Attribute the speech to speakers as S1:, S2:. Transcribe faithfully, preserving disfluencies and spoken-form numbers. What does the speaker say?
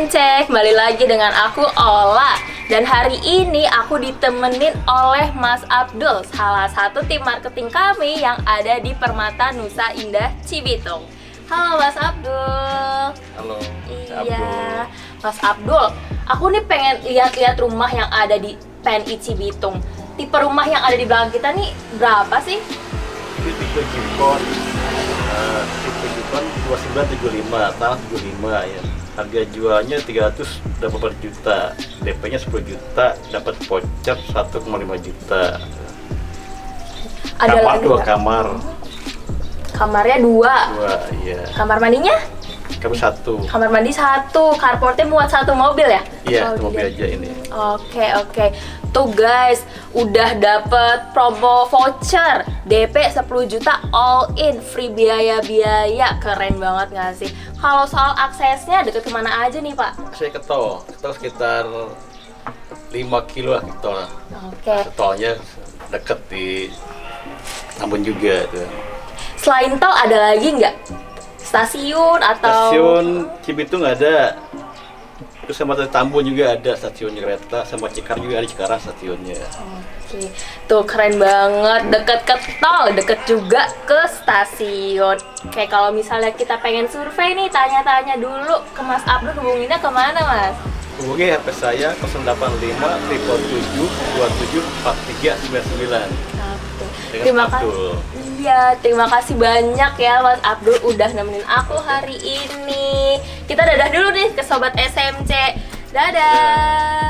S1: M C, kembali lagi dengan aku Ola. Dan hari ini aku ditemenin oleh Mas Abdul, salah satu tim marketing kami yang ada di Permata Nusa Indah Cibitung. Halo Mas Abdul.
S2: Halo.
S1: Iya, Mas Abdul. Aku nih pengen lihat-lihat rumah yang ada di P N I Cibitung. Tipe rumah yang ada di belakang kita nih berapa sih?
S2: Ini tipe Jipon, uh, tipe Jipon dua sembilan tujuh lima, tanah tujuh puluh lima ya. Harga jualnya tiga ratus delapan puluh juta, D P-nya sepuluh juta, dapat voucher satu koma lima juta.
S1: Ada
S2: kamar
S1: lagi
S2: dua
S1: gak?
S2: kamar.
S1: Kamarnya dua.
S2: Dua, iya.
S1: Kamar mandinya?
S2: Kamar satu.
S1: Kamar mandi satu, carportnya muat satu mobil ya?
S2: Iya,
S1: Oh,
S2: itu mobil
S1: tidak.
S2: aja ini.
S1: Oke, oke. Tuh guys, udah dapet promo voucher D P sepuluh juta all in, free biaya-biaya. Keren banget gak sih? Kalau soal aksesnya deket kemana aja nih Pak?
S2: Saya ke tol, ke tol sekitar lima kilo lah ke tol.
S1: Oke.
S2: Tolnya deket di Tambun juga tuh.
S1: Selain tol ada lagi nggak? Stasiun atau?
S2: Stasiun Cibitung ada. Terus sama Tambun juga ada stasiun kereta, sama Cikar juga ada Cikarang stasiunnya.
S1: Oke, tuh keren banget, deket ke tol, deket juga ke stasiun. Kayak kalau misalnya kita pengen survei nih, tanya-tanya dulu ke Mas Abdul, hubunginnya kemana Mas?
S2: Hubungi H P saya nol delapan lima tujuh tujuh dua tujuh empat tiga sembilan sembilan.
S1: Oke,
S2: Dengan
S1: terima kasih.
S2: Abdul.
S1: Iya, terima kasih banyak ya Mas Abdul udah nemenin aku hari ini. Kita dadah dulu nih ke Sobat S M C. Dadah.